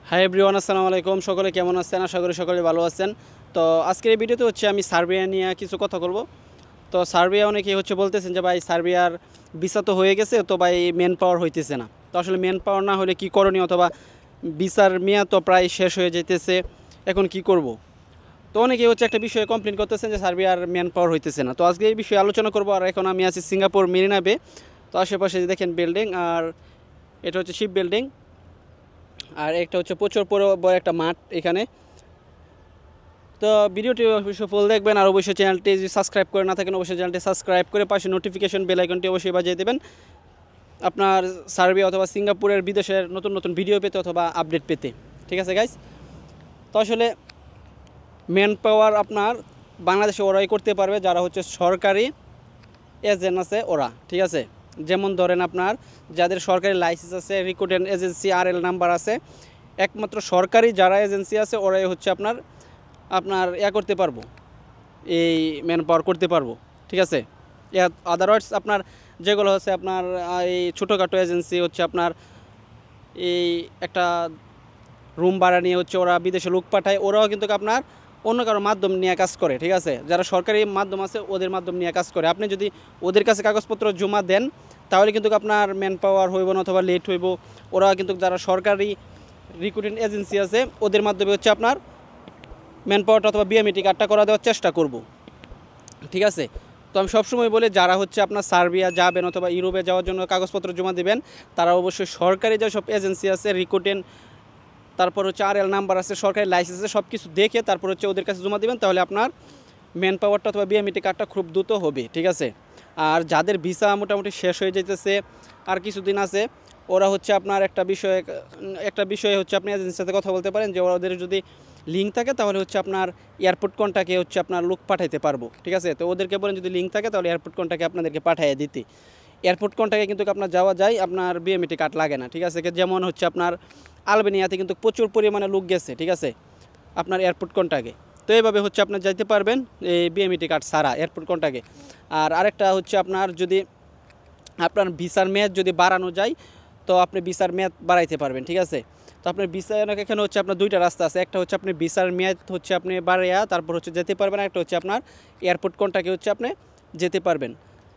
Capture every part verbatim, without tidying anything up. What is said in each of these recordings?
Hi everyone, আসসালামু আলাইকুম। সকলে কেমন আছেন? আশা করি সকলে ভালো আছেন। তো আজকের এই ভিডিওতে হচ্ছে আমি সার্বিয়া নিয়ে কিছু কথা বলব। তো সার্বিয়া অনেকেই হচ্ছে বলতেছেন যে ভাই সার্বিয়ার ভিসা তো হয়ে গেছে, তো ভাই মেন পাওয়ার হইতেছে না। তো আসলে মেন পাওয়ার না হলে কি করণীয়, অথবা ভিসার মেয়াদ তো প্রায় শেষ হয়ে যেতেছে, এখন কি করব? তো অনেকেই হচ্ছে একটা বিষয়ে কমপ্লেন করতেছেন যে সার্বিয়ার মেন পাওয়ার হইতেছে না। তো আজকে এই বিষয়ে আলোচনা করব। আর এখন আমি আছি সিঙ্গাপুর মেরিনা বে। তো আশেপাশে যে দেখেন বিল্ডিং, আর এটা হচ্ছে শিপ বিল্ডিং, আর একটা হচ্ছে প্রচুর বড় একটা মাঠ এখানে। তো ভিডিওটি অবশ্যই ফুল দেখবেন, আর অবশ্যই চ্যানেলটি যদি সাবস্ক্রাইব করে না থাকেন অবশ্যই চ্যানেলটি সাবস্ক্রাইব করে পাশে নোটিফিকেশন বেল আইকনটি অবশ্যই বাজিয়ে দেবেন আপনার সার্বিয়া অথবা সিঙ্গাপুরের বিদেশের নতুন নতুন ভিডিও পেতে অথবা আপডেট পেতে। ঠিক আছে গাইস? তো আসলে ম্যান পাওয়ার আপনার বাংলাদেশে ওরাই করতে পারবে যারা হচ্ছে সরকারি এজেন্ট আছে ওরা। ঠিক আছে? যেমন ধরেন আপনার যাদের সরকারি লাইসেন্স আছে, recruitment agency R L number আছে, একমাত্র সরকারি যারা এজেন্সি আছে ওরাই হচ্ছে আপনার আপনার ইয়া করতে পারবো, এই ম্যান পাওয়ার করতে পারবো। ঠিক আছে? আদারওয়াইজ আপনার যেগুলো হচ্ছে আপনার এই ছোটোখাটো এজেন্সি হচ্ছে আপনার এই একটা রুম ভাড়া নিয়ে হচ্ছে ওরা বিদেশে লোক পাঠায়, ওরাও কিন্তু আপনার অন্য কারো মাধ্যম নিয়ে কাজ করে। ঠিক আছে? যারা সরকারি মাধ্যম আছে ওদের মাধ্যম নিয়ে কাজ করে। আপনি যদি ওদের কাছে কাগজপত্র জমা দেন তাহলে কিন্তু আপনার ম্যান পাওয়ার হইব না অথবা লেট হইব। ওরা কিন্তু যারা সরকারি রিক্রুটমেন্ট এজেন্সি আছে ওদের মাধ্যমে হচ্ছে আপনার ম্যান পাওয়ারটা অথবা বিএমইটি কার্ডটা করা দেওয়ার চেষ্টা করব। ঠিক আছে? তো আমি সবসময় বলি যারা হচ্ছে আপনার সার্বিয়া যাবেন অথবা ইউরোপে যাওয়ার জন্য কাগজপত্র জমা দেবেন তারা অবশ্যই সরকারি যেসব এজেন্সি আছে, রিক্রুটমেন্ট, তারপর হচ্ছে আর এল নাম্বার আছে, সরকারি লাইসেন্স আছে, সব কিছু দেখে তারপর হচ্ছে ওদের কাছে জমা দেবেন। তাহলে আপনার ম্যান পাওয়ারটা অথবা বিএমইটি কার্ডটা খুব দ্রুত হবে। ঠিক আছে? আর যাদের ভিসা মোটামুটি শেষ হয়ে যেতেছে আর কিছুদিন আছে, ওরা হচ্ছে আপনার একটা বিষয়ে একটা বিষয়ে হচ্ছে আপনি এজেন্সির সাথে কথা বলতে পারেন যে ওদের যদি লিঙ্ক থাকে তাহলে হচ্ছে আপনার এয়ারপোর্ট কন্টাক্টে হচ্ছে আপনার লোক পাঠাইতে পারবো। ঠিক আছে? তো ওদেরকে বলেন যদি লিঙ্ক থাকে তাহলে এয়ারপোর্ট কন্টাক্টে আপনাদেরকে পাঠিয়ে দিতে। এয়ারপোর্ট কন্টাক্টে কিন্তু আপনার যাওয়া যায়, আপনার বিএমইটি কার্ড লাগে না। ঠিক আছে? যেমন হচ্ছে আপনার আলবেনিয়াতে কিন্তু প্রচুর পরিমাণে লোক গেছে। ঠিক আছে? আপনার এয়ারপোর্ট কন্টাক্টে। তো এইভাবে হচ্ছে আপনার যাইতে পারবেন এই বিএমইটি কার্ড ছাড়া এয়ারপোর্ট কন্টাক্টে। আর আরেকটা হচ্ছে আপনার যদি আপনার ভিসার মেয়াদ যদি বাড়ানো যায় তো আপনি ভিসার মেয়াদ বাড়াইতে পারবেন। ঠিক আছে? তো আপনার ভিসা এখানে হচ্ছে আপনার দুইটা রাস্তা আছে। একটা হচ্ছে আপনি ভিসার মেয়াদ হচ্ছে আপনি বাড়াইয়া তারপর হচ্ছে যেতে পারবেন, একটা হচ্ছে আপনার এয়ারপোর্ট কন্টাক্টে হচ্ছে আপনি যেতে পারবেন।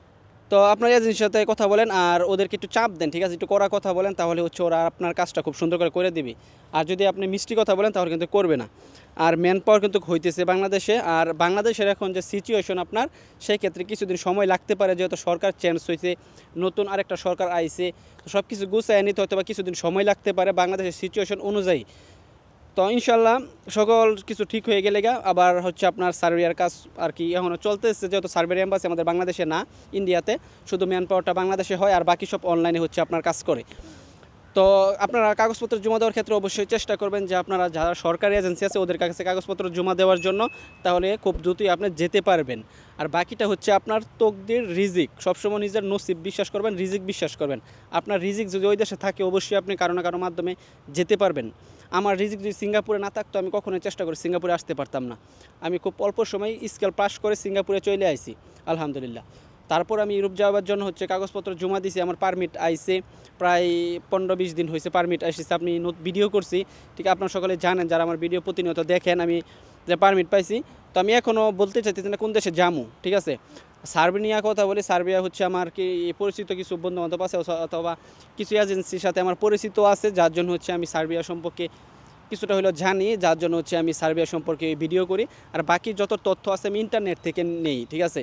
তো আপনার এজেন্সির সাথে কথা বলেন আর ওদেরকে একটু চাপ দেন। ঠিক আছে? একটু কড়া কথা বলেন, তাহলে হচ্ছে ওরা আপনার কাজটা খুব সুন্দর করে করে দিবে। আর যদি আপনি মিষ্টি কথা বলেন তাহলে কিন্তু করবে না। আর ম্যান পাওয়ার কিন্তু হইতেছে বাংলাদেশে, আর বাংলাদেশের এখন যে সিচুয়েশন আপনার সেই ক্ষেত্রে কিছুদিন সময় লাগতে পারে, যেহেতু সরকার চেঞ্জ হয়েছে, নতুন আরেকটা সরকার আইছে, তো সব কিছু গুছায় নিতে হয়তো বা কিছুদিন সময় লাগতে পারে বাংলাদেশের সিচুয়েশন অনুযায়ী। তো ইনশাল্লাহ সকল কিছু ঠিক হয়ে গেলে গা আবার হচ্ছে আপনার সার্বিয়ার কাজ আর কি এখনও চলতেছে, যেহেতু সার্বিয়ার এম্বাসি আমাদের বাংলাদেশে না, ইন্ডিয়াতে। শুধু ম্যান পাওয়ারটা বাংলাদেশে হয় আর বাকি সব অনলাইনে হচ্ছে আপনার কাজ করে। তো আপনারা কাগজপত্র জমা দেওয়ার ক্ষেত্রে অবশ্যই চেষ্টা করবেন যে আপনারা যারা সরকারি এজেন্সি আছে ওদের কাছে কাগজপত্র জমা দেওয়ার জন্য, তাহলে খুব দ্রুতই আপনি যেতে পারবেন। আর বাকিটা হচ্ছে আপনার তকদির, রিজিক। সবসময় নিজের নসিব বিশ্বাস করবেন, রিজিক বিশ্বাস করবেন। আপনার রিজিক যদি ওই দেশে থাকে অবশ্যই আপনি কারো না কারো মাধ্যমে যেতে পারবেন। আমার রিজিক যদি সিঙ্গাপুরে না থাকতো আমি কখনোই চেষ্টা করে সিঙ্গাপুরে আসতে পারতাম না। আমি খুব অল্প সময় স্কেল পাস করে সিঙ্গাপুরে চলে আইছি আলহামদুলিল্লাহ। তারপর আমি ইউরোপ যাওয়ার জন্য হচ্ছে কাগজপত্র জমা দিয়েছি, আমার পারমিট আইছে প্রায় পনেরো বিশ দিন হয়েছে পারমিট আসছে। আপনি ভিডিও করছি, ঠিক আপনারা সকলে জানেন যারা আমার ভিডিও প্রতিনিয়ত দেখেন, আমি যে পারমিট পাইছি। তো আমি এখনও বলতে চাইতেছি না কোন দেশে যামু। ঠিক আছে? সার্বিয়া কথা বলি, সার্বিয়া হচ্ছে আমার কি পরিচিত কিছু বন্ধুবান্ধব আছে অথবা কিছু এজেন্সির সাথে আমার পরিচিত আছে, যার জন্য হচ্ছে আমি সার্বিয়া সম্পর্কে কিছুটা হলেও জানি, যার জন্য হচ্ছে আমি সার্বিয়া সম্পর্কে ভিডিও করি। আর বাকি যত তথ্য আছে আমি ইন্টারনেট থেকে নেই। ঠিক আছে?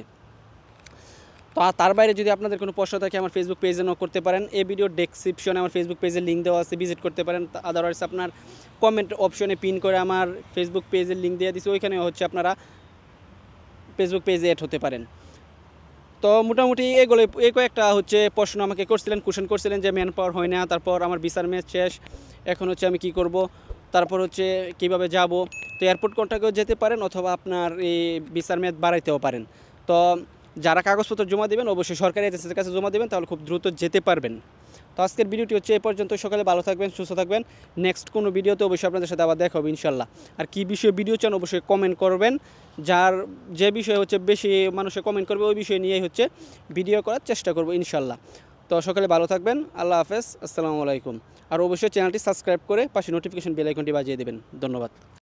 তো তার বাইরে যদি আপনাদের কোনো প্রশ্ন থাকে আমার ফেসবুক পেজে নক করতে পারেন। এই ভিডিও ডেসক্রিপশনে আমার ফেসবুক পেজের লিঙ্ক দেওয়া আছে, ভিজিট করতে পারেন। আদারওয়াইজ আপনার কমেন্ট অপশনে পিন করে আমার ফেসবুক পেজের লিঙ্ক দিয়ে দিচ্ছি, ওইখানে হচ্ছে আপনারা ফেসবুক পেজে অ্যাড হতে পারেন। তো মোটামুটি এগুলো এই কয়েকটা হচ্ছে প্রশ্ন আমাকে করছিলেন, কোশ্চেন করছিলেন যে ম্যান পাওয়ার হয় না, তারপর আমার ভিসার মেয়াদ শেষ, এখন হচ্ছে আমি কি করব, তারপর হচ্ছে কিভাবে যাব। তো এয়ারপোর্ট কন্ট্যাক্টেও যেতে পারেন অথবা আপনার এই ভিসার মেয়াদ বাড়াইতেও পারেন। তো যারা কাগজপত্র জমা দেবেন অবশ্যই সরকারি এজেন্সির কাছে জমা দেবেন, তাহলে খুব দ্রুত যেতে পারবেন। তো আজকের ভিডিওটি হচ্ছে এই পর্যন্ত। সকালে ভালো থাকবেন, সুস্থ থাকবেন। নেক্সট কোনো ভিডিওতে অবশ্যই আপনাদের সাথে আবার দেখা হবে ইনশাল্লাহ। আর কী বিষয়ে ভিডিও চান অবশ্যই কমেন্ট করবেন। যার যে বিষয়ে হচ্ছে বেশি মানুষে কমেন্ট করবে ওই বিষয় নিয়েই হচ্ছে ভিডিও করার চেষ্টা করব ইনশাল্লাহ। তো তো সকলে ভালো থাকবেন, আল্লাহ হাফেজ, আসসালামু আলাইকুম। আর অবশ্যই চ্যানেলটি সাবস্ক্রাইব করে পাশে নোটিফিকেশন বেল আইকনটি বাজিয়ে দেবেন। ধন্যবাদ।